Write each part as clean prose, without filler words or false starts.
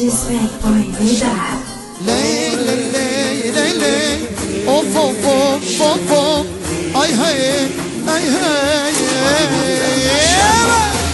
Respect boy vida. Ley, ley, ley, ley, ley. Of, of, of, of, of. Ay, hey, ay, hey, yeah.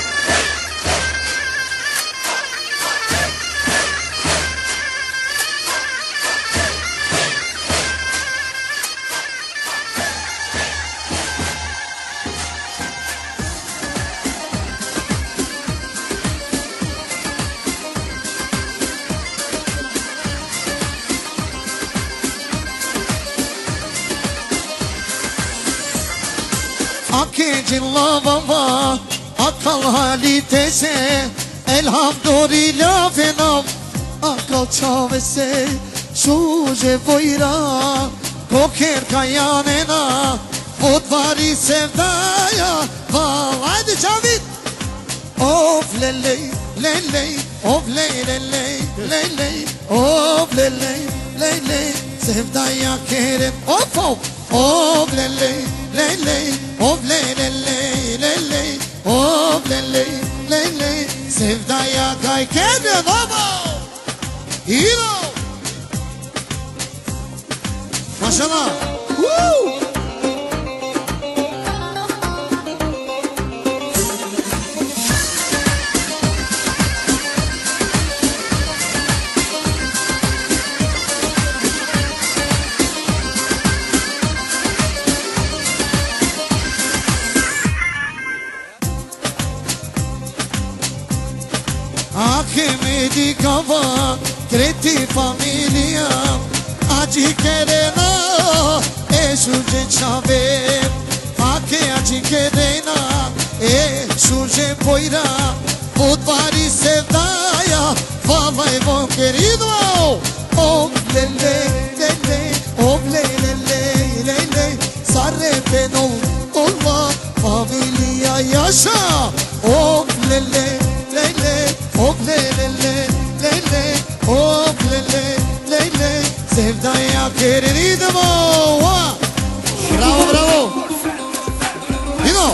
Akıncın lavava akal hali teze elhamdülillah fenam akal çavese şuje voira koker kayanena otvari sevdaya haydi çavit of leley leley of ley leley leley of leley leley sevdaya kerem of of of leley leley of leley leley of leley leley sevdaya kay kendin ama hero maşallah woo. Akemedi kava kreti familia aji kerena esuje chave ake aji kerena esuje poira potvari sevdaya valai bom querido oh lele lele oh lele lele sarre penol olma familia yaşa oh lele lele oh lele lele oh lele lele sevdaya querido bravo bravo Dino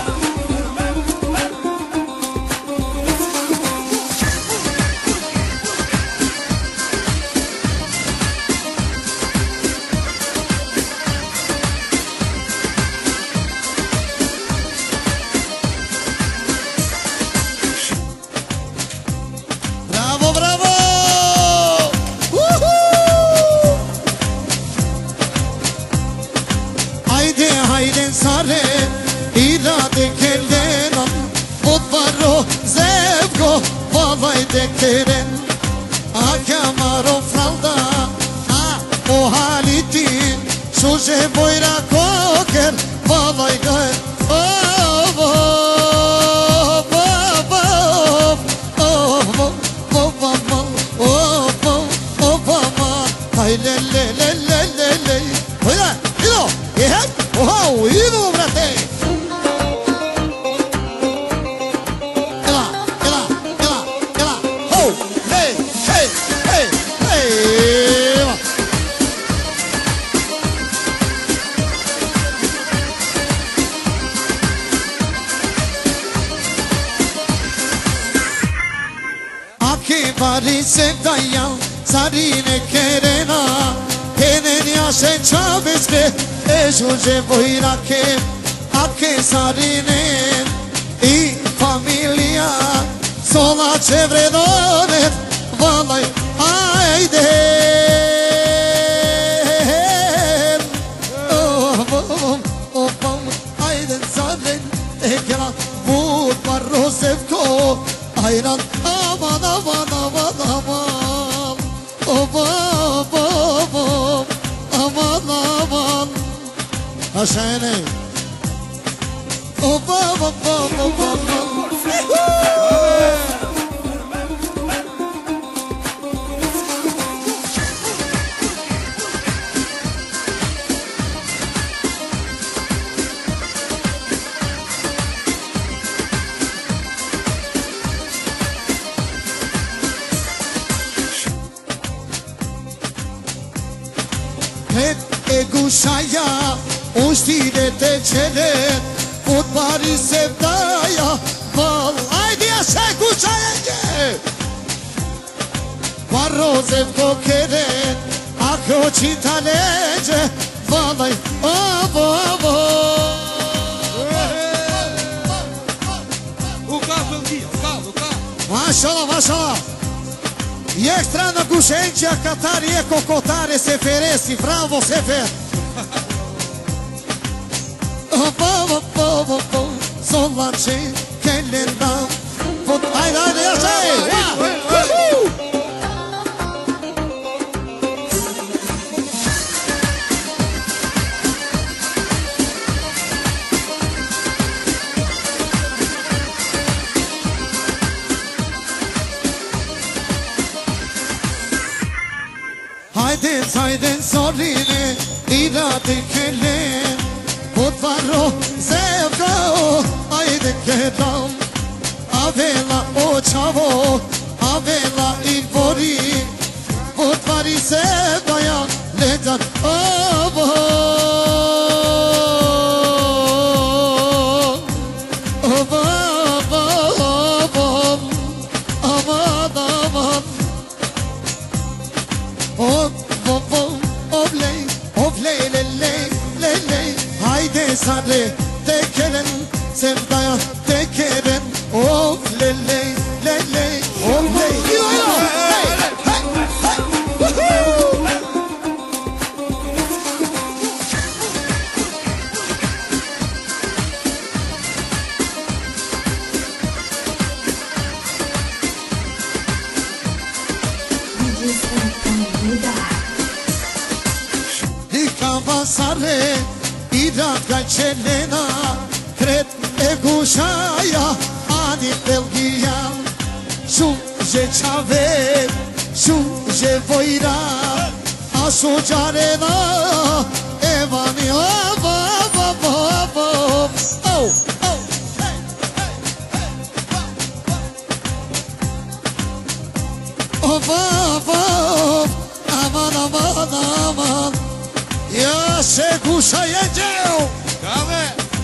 sare irade kellenan Odvaro zevko valaj dekeren Akamaro fralda o haliti Šuže bojra koker valaj gaj Ay le le le le le le Oiga, ido, oh, ido, brate. Oh, hey, hey, hey, hey. Aki bari sevdayan sarine kerena Kenenya se çavezde Ežuže vojrake, ake sarine I familia Sola čevredonet Valaj, ajde Ajde zaren Ekela Vud Barrosevko Ayran aman aman aman aman Aman aman Aşağıya oh baba baba baba Hep eguşaya Uštire te čele Utvari sevdaya Val Ajde ja se kućajenje Rozevko keren Ako cinta lege Valaj ovo O carro, o carro. Mašala, mašala Je strana gušenća Katar je kokotare se feresi Bravo sefer Solanče kelenda Ajde, ajde, jašaj Haydi sorine irade kelem Potvaro zevko Haydi kelam Avela o čavo Avela i bori Potvari sevdaya Ledan ovo Sadre tekeren sevdaya tekeren of lele lele of Dikava sare Iraga Čelena, Kret Egušaja, Ani Belgija, Šuže Čave, Šuže Vojra, A Šuđarena, Evani Ava, Aman Ja se gušajeđeo Kame.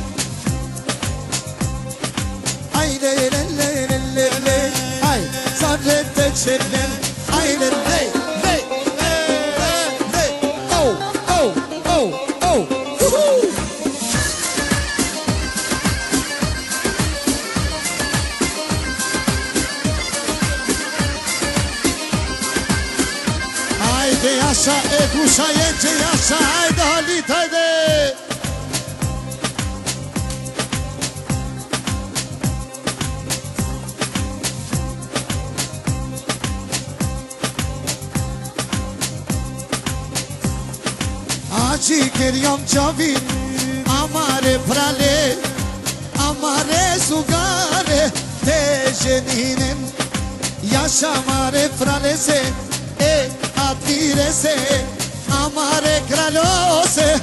Ajde le Aj Sadre tečelen Ajde le Ajde yaşa gušajeđe yaşa Ajde Halit ajde Aci keryam cavin Amare prale Amare sugare Tejeninin Yaşamare prale se Atirese Amare kralose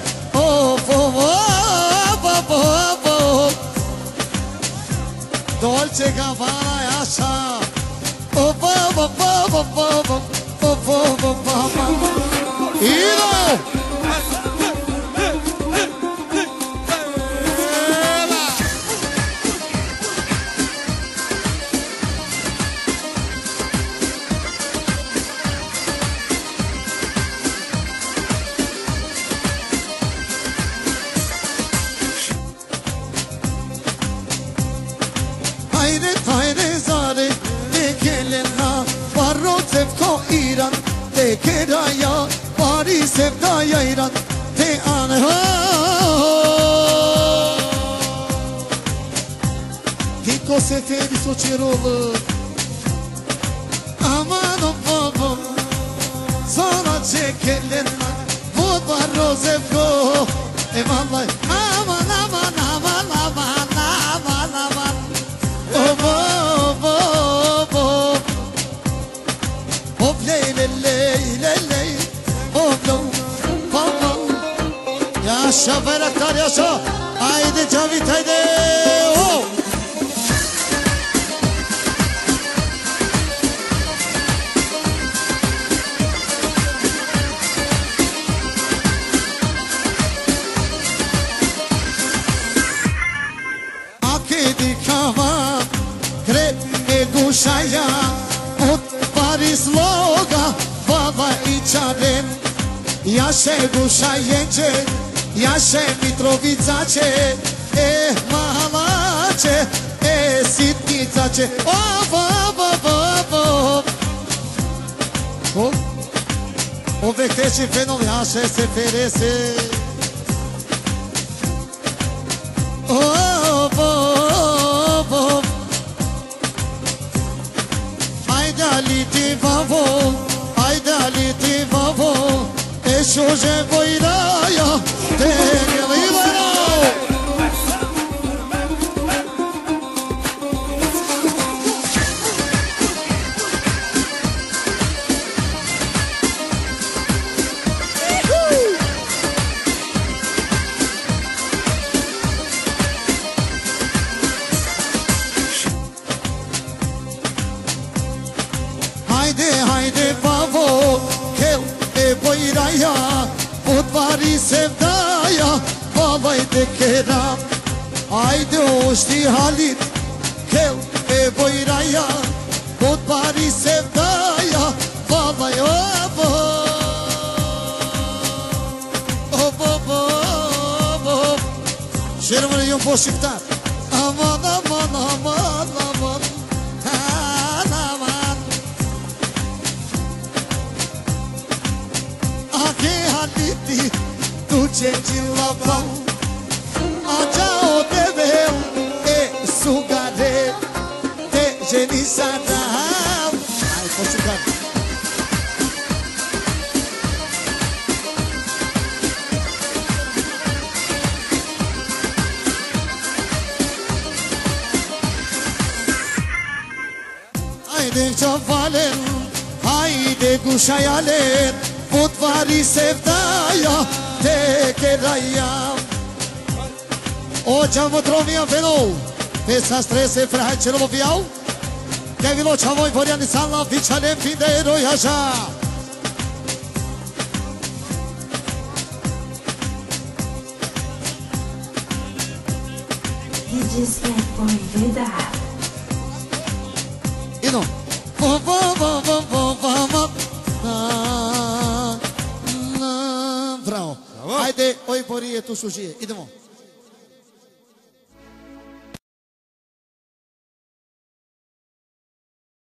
Dolce Gabbana yaşa İro Haydi zare Tekelena Varro tevko İran Tekeraya Bari sevdaya İran Te anha Kiko seferi soçerolu Aman o babam Sana çekelena Bu varro tevko Eyvallah Aman Hop ley Hop Yaşa Ferhatlar yaşa Haydi Cavit haydi Akedi kava Krep Egušaja Od Paris loga Ojčaren, jaše duša jenče, jaše Mitrovicače, malače, sitnicače, o vectești fenol, jaše se ferese. Haide aliti vavo, haide aliti vavo, eșoje voiraia, te gălăivarau. Haide, pavo, kel e voiraia, potvari sevdaia, valai de keram. Haide, oști halit, kel e voiraia, potvari sevdaia, valai Și rămâne eu un post șiftat. Aman, aman, aman, aman. Duce-te la pau, acea o deveu, sugare, te genisada. Hai, poți juca. Haide, chavalen, haide, gușaialen, potvari sevdaia, te keraya. O čamo tromija veno, pesa strese fraje čelovo vijau, ke vilo čavoj vorjani sala, vičalem fidero jaža. DJ Snack Boy Vida. Ino. Bravo. Haide, o iporie tu sujie. Idemo.